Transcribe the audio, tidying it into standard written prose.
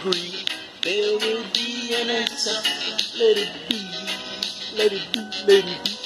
agree. There will be an answer. Let it be, let it be, let it be.